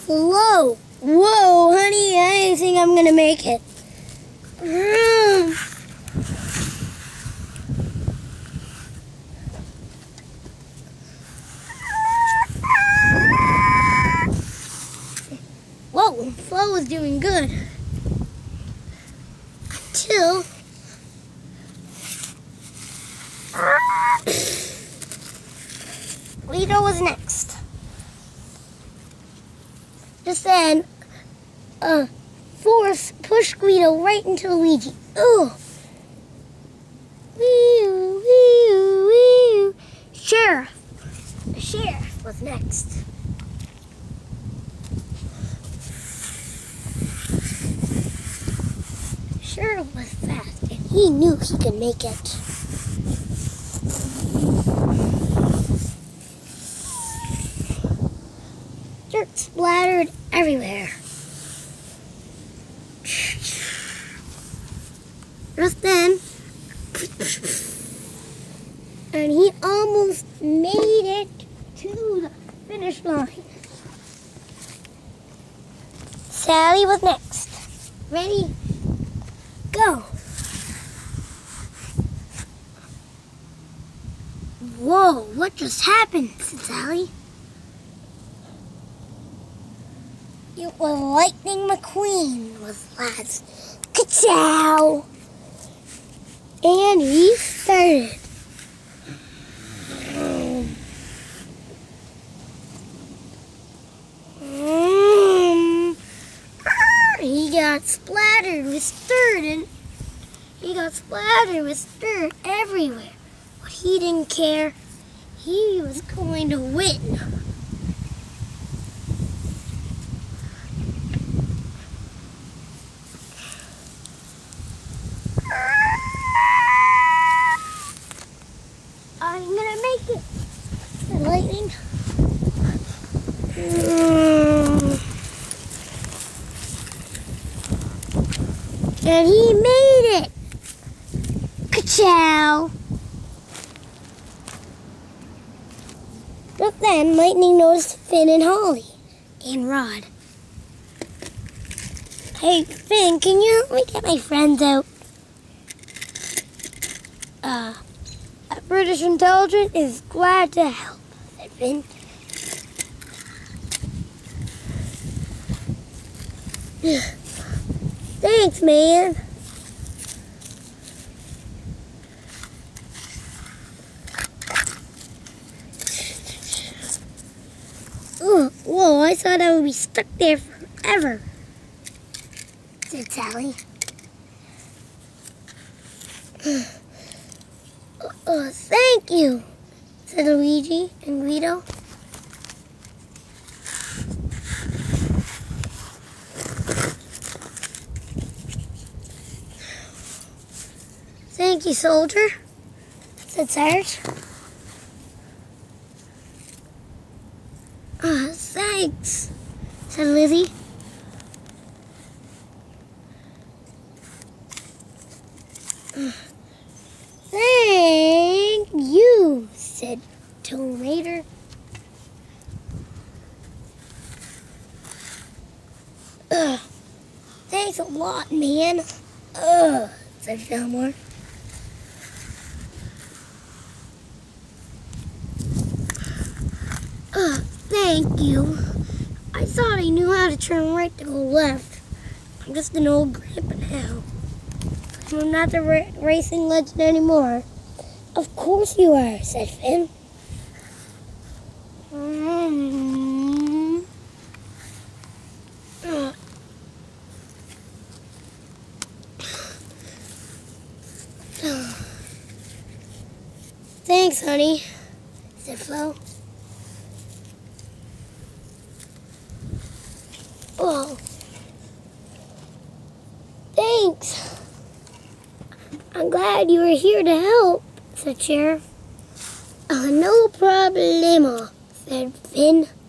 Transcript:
Flo. Whoa, honey, I didn't think I'm gonna make it. Whoa, Flo was doing good. Until Guido was next. Just then, Force pushed Guido right into Luigi. Ugh. Wee-oo, wee-oo, wee-oo. The sheriff was next. Sheriff was fast, and he knew he could make it. Dirt splattered everywhere. Just then, and he almost made it to the finish line. Sally was next. Ready? Go. Whoa, what just happened? Said Sally. It was Lightning McQueen was last. Ka-chow! And he started. He got splattered with dirt everywhere. But he didn't care. He was going to win. I'm gonna make it. The lightning. And he made it. Ka-chow. But then Lightning noticed Finn and Holly and Rod. Hey, Finn, can you help me get my friends out? British Intelligence is glad to help, said Finn. Thanks, man. Whoa, I thought I would be stuck there forever, said Sally. Thank you, said Luigi and Guido. Thank you, soldier, said Sarge. Thanks, said Lizzie. Thank you, said Tomb Raider. Thanks a lot, man. Said Fillmore. Thank you. I thought I knew how to turn right to go left. I'm just an old grandpa now. I'm not the racing legend anymore. Of course you are, said Finn. Thanks, honey, said Flo. Oh, thanks. I'm glad you were here to help, said Sheriff. No problemo, said Finn.